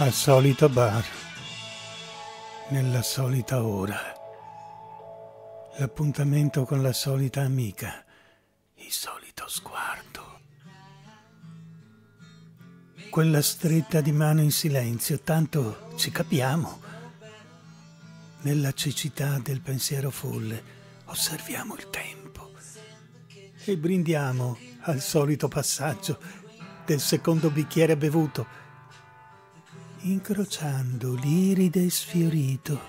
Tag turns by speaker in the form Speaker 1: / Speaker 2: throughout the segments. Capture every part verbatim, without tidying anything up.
Speaker 1: Al solito bar, nella solita ora, l'appuntamento con la solita amica, il solito sguardo, quella stretta di mano in silenzio, tanto ci capiamo. Nella cecità del pensiero folle osserviamo il tempo e brindiamo al solito passaggio del secondo bicchiere bevuto, incrociando l'iride sfiorito.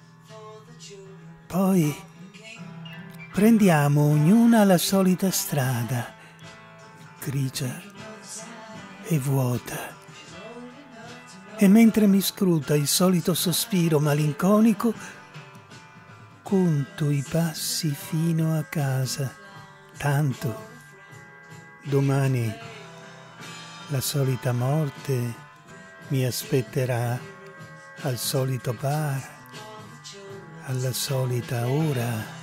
Speaker 1: Poi prendiamo ognuna la solita strada, grigia e vuota, e mentre mi scruta il solito sospiro malinconico, conto i passi fino a casa, tanto domani la solita morte mi aspetterà al solito bar, alla solita ora.